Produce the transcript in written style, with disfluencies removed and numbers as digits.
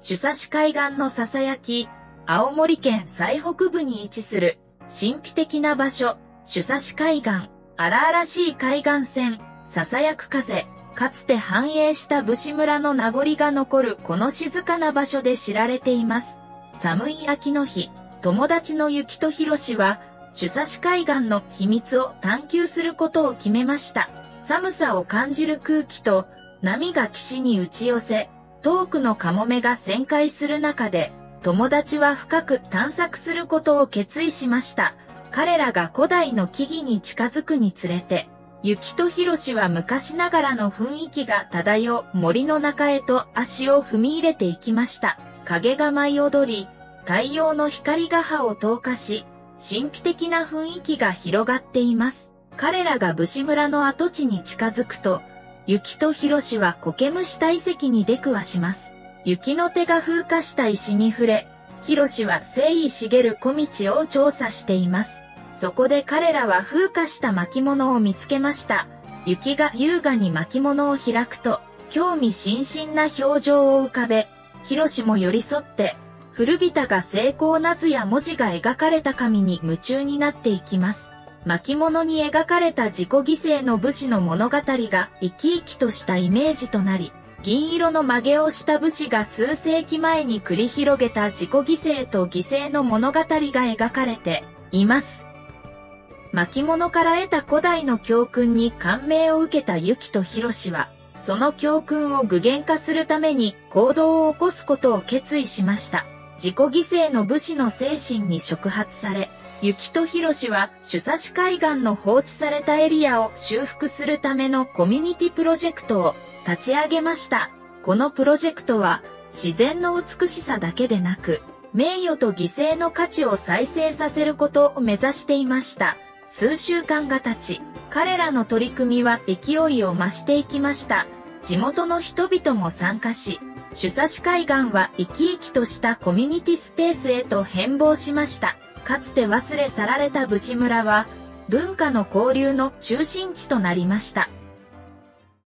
主差海岸のささやき、青森県最北部に位置する神秘的な場所、主差海岸、荒々しい海岸線、ささやく風、かつて繁栄した武士村の名残が残るこの静かな場所で知られています。寒い秋の日、友達の雪とひろしは、主差海岸の秘密を探求することを決めました。寒さを感じる空気と波が岸に打ち寄せ、遠くのカモメが旋回する中で、友達は深く探索することを決意しました。彼らが古代の木々に近づくにつれて、雪とひろしは昔ながらの雰囲気が漂う森の中へと足を踏み入れていきました。影が舞い踊り、太陽の光が葉を透過し、神秘的な雰囲気が広がっています。彼らが武士村の跡地に近づくと、雪とひろしは苔むした遺跡に出くわします。雪の手が風化した石に触れ、ひろしは生意茂る小道を調査しています。そこで彼らは風化した巻物を見つけました。雪が優雅に巻物を開くと、興味津々な表情を浮かべ、ひろしも寄り添って、古びたが精巧な図や文字が描かれた紙に夢中になっていきます。巻物に描かれた自己犠牲の武士の物語が生き生きとしたイメージとなり、銀色の髷をした武士が数世紀前に繰り広げた自己犠牲と犠牲の物語が描かれています。巻物から得た古代の教訓に感銘を受けた雪とひろしは、その教訓を具現化するために行動を起こすことを決意しました。自己犠牲の武士の精神に触発され、雪とひろしは主差海岸の放置されたエリアを修復するためのコミュニティプロジェクトを立ち上げました。このプロジェクトは自然の美しさだけでなく、名誉と犠牲の価値を再生させることを目指していました。数週間が経ち、彼らの取り組みは勢いを増していきました。地元の人々も参加し、主差海岸は生き生きとしたコミュニティスペースへと変貌しました。かつて忘れ去られた武士村は、文化の交流の中心地となりました。